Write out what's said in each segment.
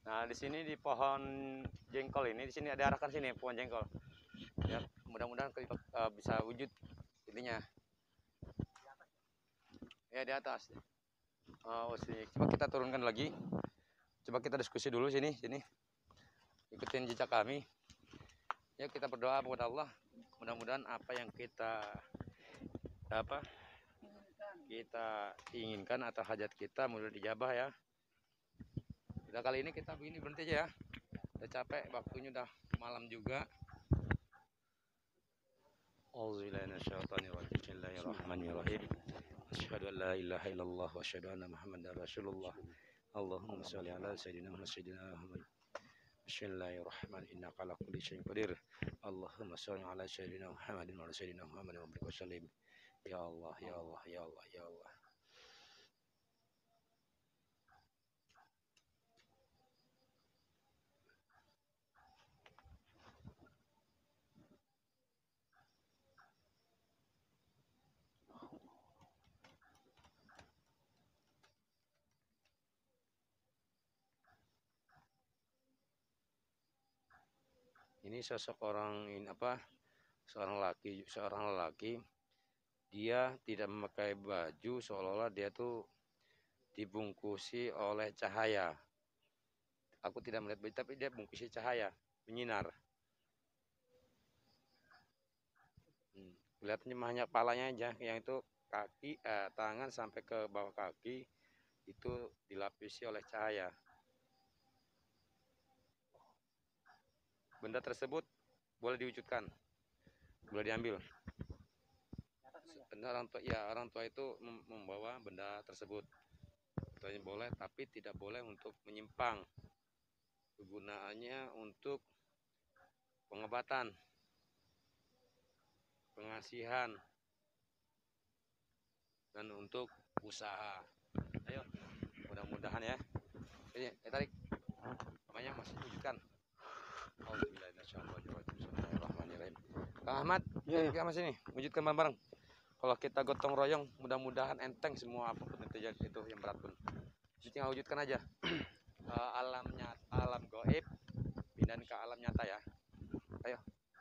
Nah, di sini di pohon jengkol ini, di sini ada arahkan sini pohon jengkol. Ya, mudah-mudahan bisa wujud ininya. Ya, di atas. Oh, sini. Coba kita turunkan lagi. Coba kita diskusi dulu sini. Ikutin jejak kami. Ya, kita berdoa kepada Allah. Mudah-mudahan apa yang kita inginkan atau hajat kita mudah dijabah ya. Udah kali ini kita begini berhenti aja ya. Udah capek, waktunya udah malam juga. Bismillahirrahmanirrahim. Asyhadu an la ilaha illallah wa asyhadu anna Muhammadar Rasulullah. Allahumma shalli ala sayyidina Muhammad. Bismillahirrahmanirrahim. Innaka ala kulli syai'in qadir. Allahumma shalli ala sayyidina Muhammadin wa ala sayyidina Muhammadin wa barik wa sallim. Ya Allah, ya Allah, ya Allah, ya Allah. Ini sosok seorang lelaki, dia tidak memakai baju, seolah-olah dia tuh dibungkusi oleh cahaya. Aku tidak melihat baju, tapi dia bungkusi cahaya, menyinar. Kelihatannya hanya kepalanya aja, yang itu kaki, tangan sampai ke bawah kaki itu dilapisi oleh cahaya. Benda tersebut boleh diwujudkan, boleh diambil. Orang tua itu membawa benda tersebut. Itu boleh, tapi tidak boleh untuk menyimpang. Kegunaannya untuk pengobatan, pengasihan, dan untuk usaha. Ayo, mudah-mudahan ya. Ini tarik. Namanya masih wujudkan. Bismillahirrahmanirrahim. Kang Ahmad, ya Mas ini, wujudkan bareng-bareng. Kalau kita gotong royong, mudah-mudahan enteng semua apapun yang terjadi itu yang berat pun. Tinggal wujudkan aja. Alam gaib pindahin ke alam nyata ya. Ayo.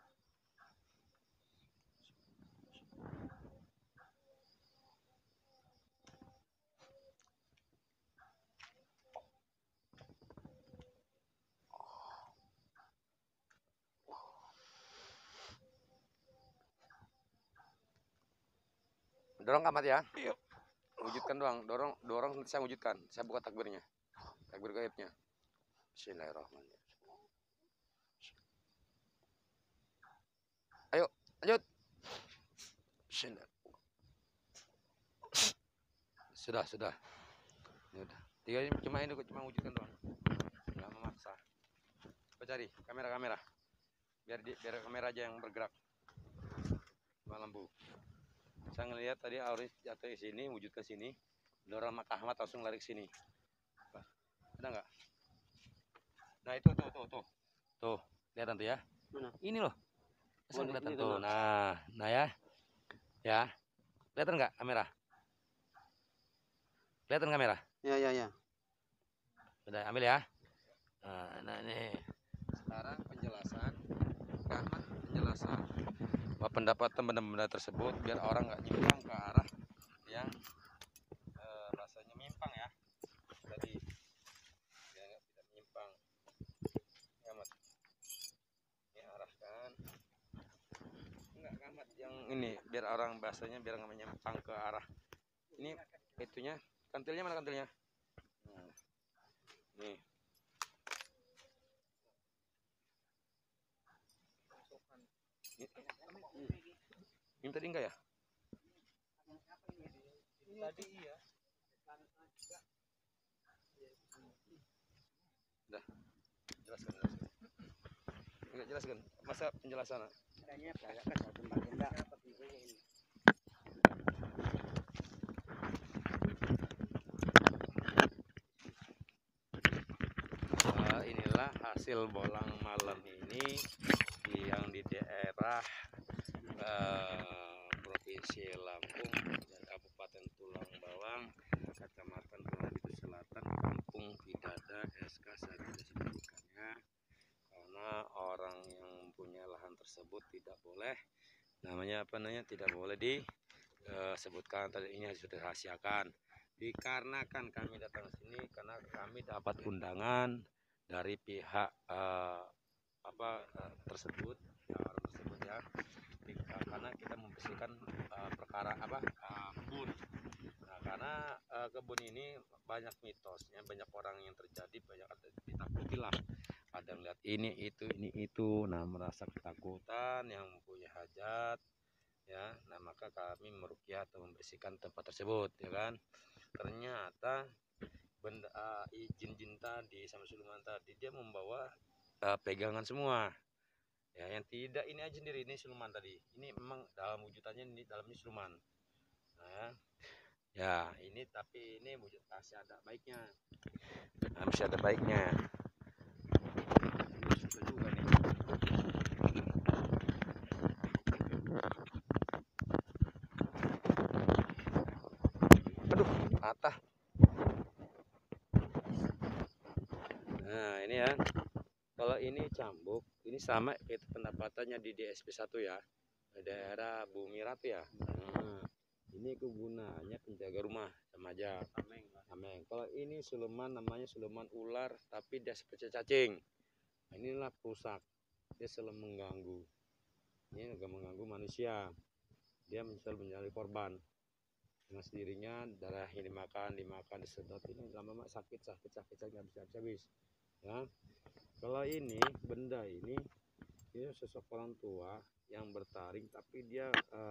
Dorong Ahmad ya. Yuk. Wujudkan doang, dorong nanti saya wujudkan. Saya buka takbirnya. Takbir gaibnya. Bismillahirrahmanirrahim. Ayo, lanjut. Sudah. Ini udah. Tiga ini cuma wujudkan doang. Enggak memaksa. Coba cari kamera. Biar kamera aja yang bergerak. Lampu. Saya ngelihat tadi Auris jatuh di sini, wujud ke sini. Dorong Mak Ahmad langsung lari ke sini. Ada nggak? Nah itu tuh. Lihat tuh ya. Mana? Ini loh. Saya kelihatan tuh. Nah ya. Ya. Kelihatan nggak kamera? Kelihatan kamera? Ya. Udah ambil ya. Nah ini. Sekarang penjelasan. Ahmad penjelasan. Pendapatan benda-benda tersebut biar orang nggak nyimpang ke arah yang rasanya menyimpang ya. Jadi biar tidak menyimpang. Ya Mas. Ini arahkan. Enggak Ahmad yang ini biar orang bahasanya biar nggak menyimpang ke arah. Ini itunya. Kantilnya mana kantilnya? Nah. Nih. Ini tadi enggak ya? Tadi iya. Udah. Jelaskan. Masa penjelasan? Inilah hasil bolang malam ini yang di daerah Provinsi Lampung dan Kabupaten Tulang Bawang, Kecamatan Pulau Selatan, Kampung Bidada, SK Sadida. tersebut tidak boleh tidak boleh disebutkan, ini harus dirahasiakan. Dikarenakan kami datang ke sini karena kami dapat undangan dari pihak tersebut ya, orang tersebut ya, karena kita membersihkan perkara kebun. Nah, karena kebun ini banyak mitosnya, banyak orang yang terjadi, banyak ditakuti lah, ada melihat ini itu, nah merasa ketakutan yang mempunyai hajat ya. Nah maka kami meruqyah atau membersihkan tempat tersebut ya kan. Ternyata benda jin tadi sama siluman tadi dia membawa pegangan semua ya, yang tidak ini aja sendiri, ini siluman tadi, ini memang dalam wujudannya ini dalamnya siluman. Nah ya ini, tapi ini wujud masih ada baiknya, masih ada baiknya. Ini susah juga nih. Aduh, patah. Nah ini ya, kalau ini cambuk, ini sama kayak pendapatannya di DSP 1 ya, daerah Bumi Rapi ya. Nah, ini kegunaannya penjaga rumah sama aja. Tameng. Kalau ini siluman, namanya siluman ular, tapi dia seperti cacing. Nah, inilah perusak, dia selalu mengganggu. Ini juga mengganggu manusia. Dia selalu menjadi korban. Dengan sendirinya darah ini dimakan, disedot, ini lama-lama sakit habis. Ya. Kalau ini benda ini sosok orang tua yang bertaring, tapi dia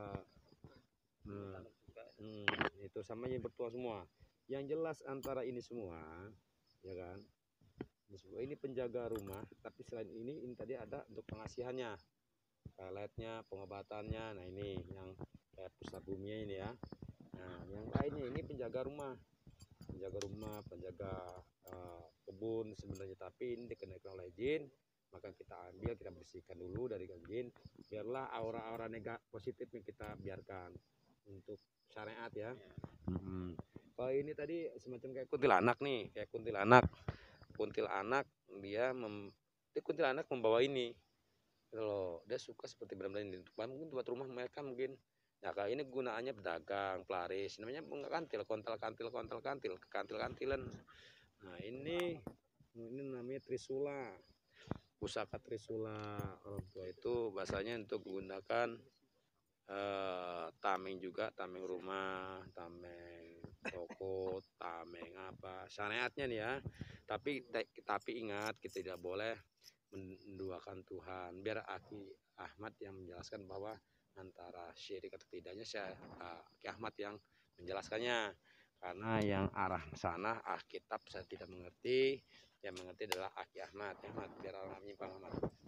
itu sama yang bertua semua. Yang jelas antara ini semua ya kan, ini penjaga rumah, tapi selain ini tadi ada untuk pengasihannya, peletnya, pengobatannya. Nah ini yang kayak pusat buminya ini ya. Nah yang lainnya ini penjaga rumah, penjaga kebun sebenarnya, tapi ini dikenakan oleh jin. Maka kita ambil, kita bersihkan dulu dari jin, biarlah aura-aura negatif positifnya kita biarkan untuk syariat ya. Kalau ini tadi semacam kayak kuntilanak nih, kuntilanak dia kuntilanak membawa ini gitu loh. Dia suka seperti benar-benar ini, mungkin buat rumah mereka mungkin. Nah kalau ini gunaannya pedagang, pelaris, namanya kantil, kantilan. Nah ini namanya trisula, pusaka trisula. Orang tua itu bahasanya untuk menggunakan tameng juga, tameng rumah, tameng toko, tameng syariatnya nih ya. Tapi ingat, kita tidak boleh menduakan Tuhan. Biar Aki Ahmad yang menjelaskan bahwa antara syirik atau tidaknya, Aki Ahmad yang menjelaskannya. Karena yang arah sana kitab saya tidak mengerti, yang mengerti adalah Aki Ahmad. Biar orang menyimpang Ahmad.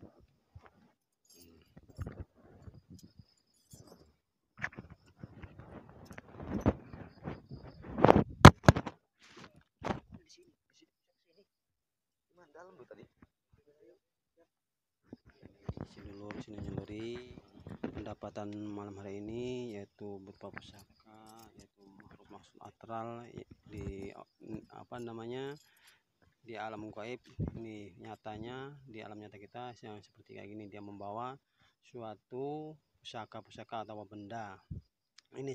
Dalam tuh tadi. Sinuluri pendapatan malam hari ini yaitu berupa pusaka, yaitu makhluk astral di di alam gaib. Ini nyatanya di alam nyata kita yang seperti kayak gini, dia membawa suatu pusaka atau benda. Ini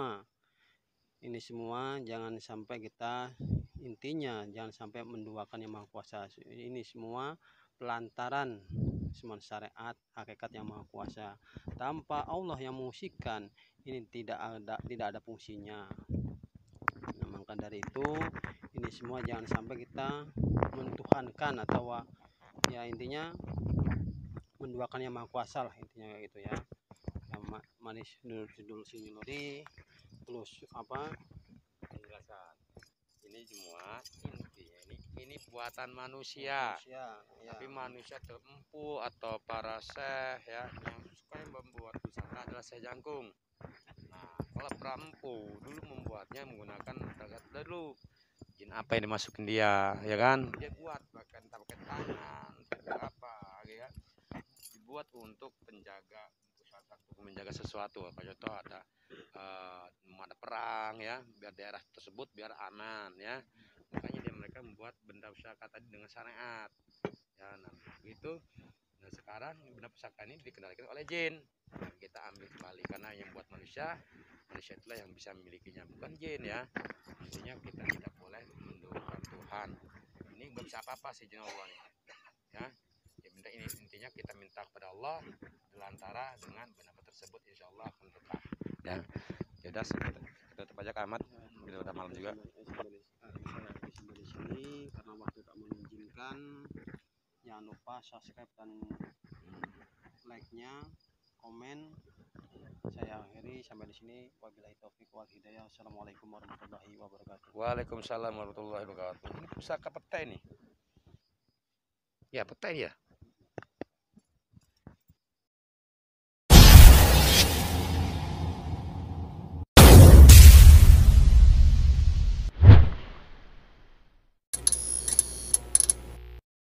semua jangan sampai kita, intinya jangan sampai menduakan Yang Maha Kuasa. Ini semua pelantaran semua syariat hakikat Yang Maha Kuasa. Tanpa Allah yang mengusikan, ini tidak ada fungsinya. Nah, maka dari itu ini semua jangan sampai kita mentuhankan atau ya intinya menduakan Yang Maha Kuasa lah, intinya kayak gitu ya. Manis dulu sinuluri terus penjelasan. Ini semua intinya ini buatan manusia ya. Tapi manusia terempu atau para syekh ya, yang suka membuat pusaka adalah Syekh Jangkung. Nah kalau perampu dulu membuatnya menggunakan dulu jin apa yang dimasukin dia ya kan, dia buat pakai tangan ya, dibuat untuk penjaga pusaka, untuk menjaga sesuatu. Contoh ada perang ya, biar daerah tersebut biar aman ya. Makanya mereka membuat benda pusaka tadi dengan syariat ya. Nah itu, Nah, sekarang benda pusaka ini dikendalikan oleh jin. Nah, kita ambil kembali karena yang buat manusia itulah yang bisa memilikinya, bukan jin ya. Intinya kita tidak boleh menduakan Tuhan. Ini nggak bisa apa-apa sih jin Allah nih. Ya, ini intinya kita minta kepada Allah delantara dengan benda tersebut, insya Allah akan berkah. Ya, yaudah kita tutup aja Kak Ahmad. Udah malam juga. Sampai di sini karena waktu tak mengizinkan. Jangan lupa subscribe dan like-nya, komen. Saya akhiri sampai di sini. Wabillahi taufik wal hidayah. Assalamualaikum warahmatullahi wabarakatuh. Waalaikumsalam warahmatullahi wabarakatuh. Ini pusaka petai nih. Ya, petai ya.